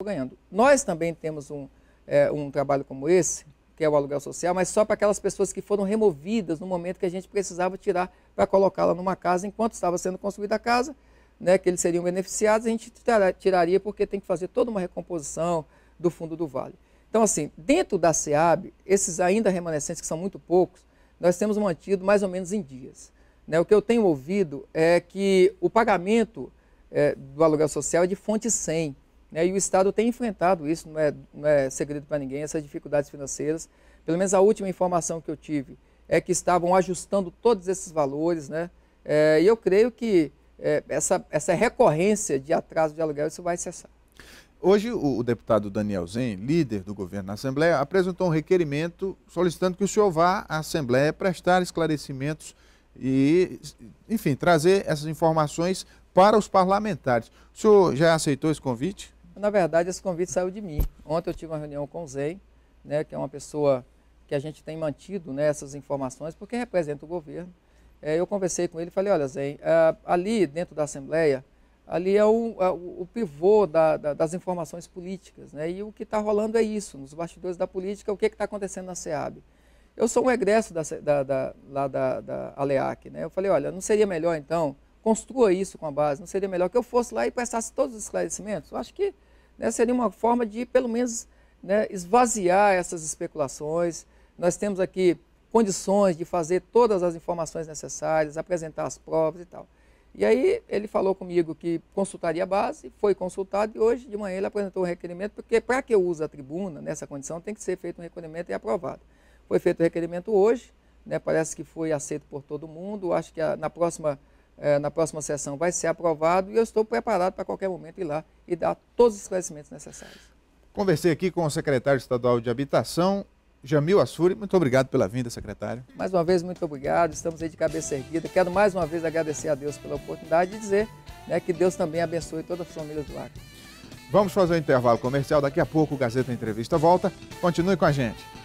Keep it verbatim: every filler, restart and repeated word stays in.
ganhando. Nós também temos um, é, um trabalho como esse, que é o aluguel social, mas só para aquelas pessoas que foram removidas no momento que a gente precisava tirar para colocá-la numa casa enquanto estava sendo construída a casa, né, que eles seriam beneficiados, a gente tiraria porque tem que fazer toda uma recomposição do fundo do vale. Então, assim, dentro da SEAB, esses ainda remanescentes, que são muito poucos, nós temos mantido mais ou menos em dias. Né, o que eu tenho ouvido é que o pagamento é, do aluguel social é de fonte cem, né, e o Estado tem enfrentado isso, não é, não é segredo para ninguém, essas dificuldades financeiras. Pelo menos a última informação que eu tive é que estavam ajustando todos esses valores, né, é, e eu creio que é, essa, essa recorrência de atraso de aluguel, isso vai cessar. Hoje, o, o deputado Daniel Zen, líder do governo na Assembleia, apresentou um requerimento solicitando que o senhor vá à Assembleia prestar esclarecimentos e, enfim, trazer essas informações para os parlamentares. O senhor já aceitou esse convite? Na verdade, esse convite saiu de mim. Ontem eu tive uma reunião com o Zen, né, que é uma pessoa que a gente tem mantido, né, essas informações, porque representa o governo. É, eu conversei com ele e falei, olha, Zen, uh, ali dentro da Assembleia, ali é o, é o pivô da, da, das informações políticas, né, e o que está rolando é isso, nos bastidores da política, o que está acontecendo na SEAB. Eu sou um egresso da, da, da, lá da, da ALEAC, né, eu falei, olha, não seria melhor então, construa isso com a base, não seria melhor que eu fosse lá e prestasse todos os esclarecimentos? Eu acho que, né, seria uma forma de, pelo menos, né, esvaziar essas especulações. Nós temos aqui condições de fazer todas as informações necessárias, apresentar as provas e tal. E aí ele falou comigo que consultaria a base, foi consultado e hoje de manhã ele apresentou um requerimento, porque para que eu use a tribuna nessa condição tem que ser feito um requerimento e aprovado. Foi feito o requerimento hoje, né, parece que foi aceito por todo mundo, acho que a, na, próxima, eh, na próxima sessão vai ser aprovado e eu estou preparado para qualquer momento ir lá e dar todos os esclarecimentos necessários. Conversei aqui com o secretário estadual de Habitação, Jamil Assuri. Muito obrigado pela vinda, secretário. Mais uma vez, muito obrigado. Estamos aí de cabeça erguida. Quero mais uma vez agradecer a Deus pela oportunidade e dizer, né, que Deus também abençoe todas as famílias do Acre. Vamos fazer um intervalo comercial. Daqui a pouco o Gazeta Entrevista volta. Continue com a gente.